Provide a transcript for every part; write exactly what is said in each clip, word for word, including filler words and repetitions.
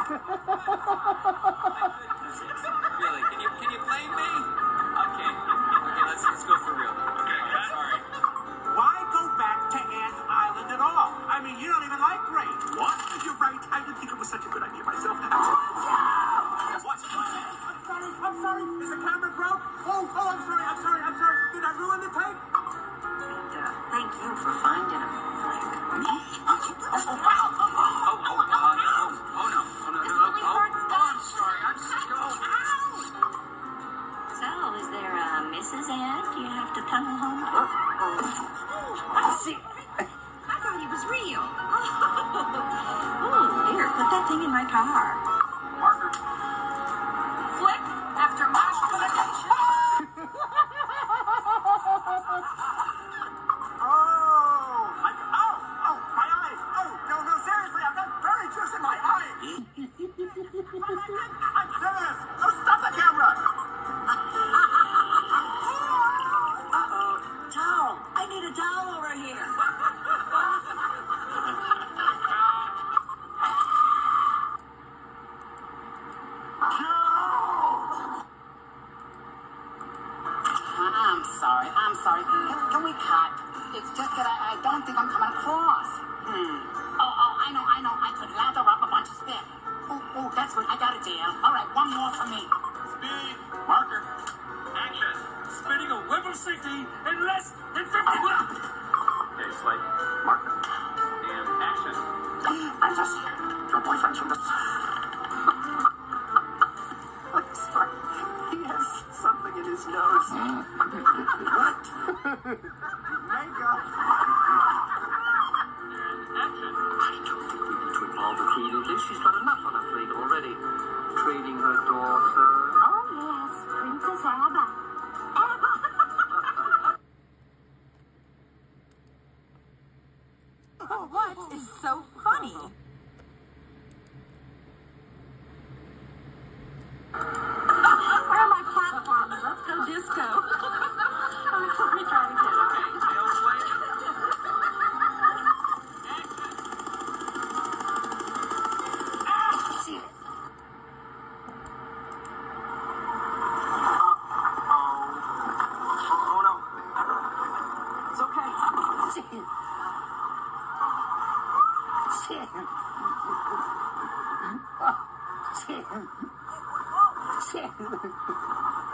Really? Can you can you blame me? Okay. Okay, let's let's go for real. Okay, sorry. Why go back to Ant Island at all? I mean, you don't even like rain. What? You're right. I didn't think it was such a good idea myself. What? I'm sorry. I'm sorry. Is the camera broke? Oh, oh, I'm sorry. I'm sorry. I'm sorry. Did I ruin the tape? And uh, thank you for finding him, Flick. Oh, oh, oh, oh, oh, no. Oh, no. Oh, no, no, no. Oh, oh, I'm sorry. I'm sorry. So, is there a Missus Ant you have to tunnel home to? Oh, see. I thought he was real. Oh, here, put that thing in my car. Marker. Flick, after mash connection. Oh, my, oh, oh, my eyes. Oh, no, no, seriously, I've got berry juice in my eye. I'm serious. Oh, stop the camera. Uh-oh. Towel. I need a towel over here. I'm sorry. I'm sorry. Can, can we cut? It's just that I, I don't think I'm coming across. Hmm. Oh, oh, I know, I know. I could lather up a bunch of spit. Oh, oh, that's good. I got it, Dale. All right, one more for me. Speed. Marker. Action. Spinning a web of safety in less than fifty. Okay, Slate. Marker. And action. I'm just your boyfriend from the... I'm sorry. He has something in his nose. What? Mango. Action. I don't think we need to involve the Queen in this. She's got enough on her plate already. Training her daughter. Oh, yes, Princess Abba. Abba! Oh, what is so funny? Where are my platforms? Let's go disco. Let me try it again. Okay, tail Slate. See it. Oh, no. It's okay. Chin. Chin. Chin.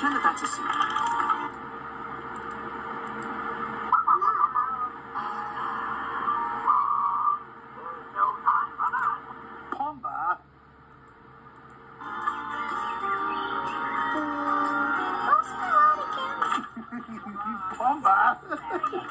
Pretend that that's a seat. Pomba. Pomba.